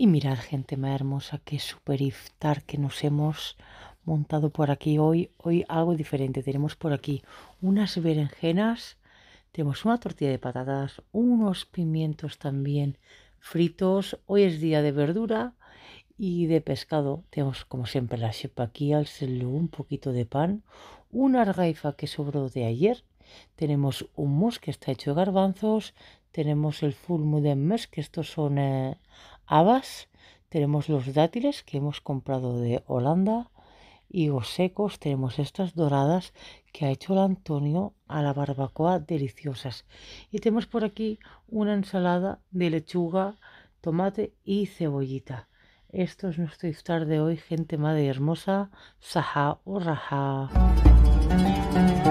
Y mirad, gente más hermosa, qué super iftar que nos hemos montado por aquí hoy. Hoy algo diferente. Tenemos por aquí unas berenjenas, tenemos una tortilla de patatas, unos pimientos también fritos. Hoy es día de verdura y de pescado. Tenemos como siempre la aquí al celu, un poquito de pan, una argaifa que sobró de ayer. Tenemos hummus que está hecho de garbanzos. Tenemos el fulmo de mes, que estos son habas. Tenemos los dátiles que hemos comprado de Holanda. Higos secos. Tenemos estas doradas que ha hecho el Antonio a la barbacoa, deliciosas. Y tenemos por aquí una ensalada de lechuga, tomate y cebollita. Esto es nuestro iftar de hoy, gente madre hermosa. Saha o raja.